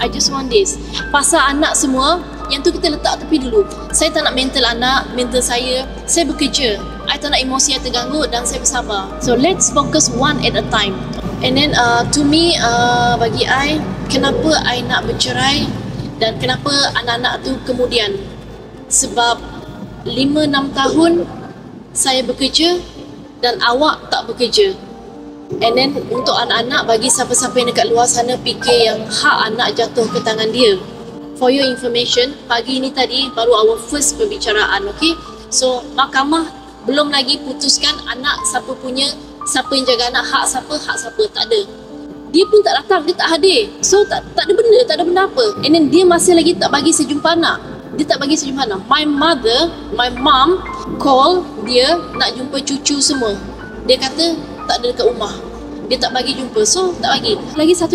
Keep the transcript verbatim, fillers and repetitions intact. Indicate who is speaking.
Speaker 1: I just want this. Pasal anak semua, yang tu kita letak tepi dulu. Saya tak nak mental anak, mental saya. Saya bekerja. I tak nak emosi saya terganggu dan saya bersabar. So let's focus one at a time. And then uh, to me, uh, bagi I, kenapa I nak bercerai dan kenapa anak-anak tu kemudian? Sebab lima enam tahun saya bekerja dan awak tak bekerja. And then untuk anak-anak, bagi siapa-siapa yang dekat luar sana fikir yang hak anak jatuh ke tangan dia. For your information, pagi ni tadi baru our first perbicaraan, okay? So mahkamah belum lagi putuskan anak siapa punya, siapa yang jaga anak, hak siapa, hak siapa, tak ada. Dia pun tak datang, dia tak hadir. So tak tak ada benda, tak ada benda apa. And then dia masih lagi tak bagi sejumpa anak. Dia tak bagi sejumpa anak. My mother, my mom call dia nak jumpa cucu semua. Dia kata tak ada dekat rumah. Dia tak bagi jumpa. So tak bagi. Lagi satu